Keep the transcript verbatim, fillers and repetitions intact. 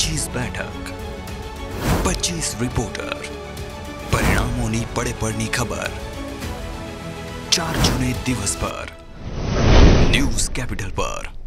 પચીસ બેઠક, પચીસ રિપોર્ટર, પરિણામોની પડે પડની ખબર, ચાર જૂને દિવસ પર ન્યૂઝ કેપિટલ પર।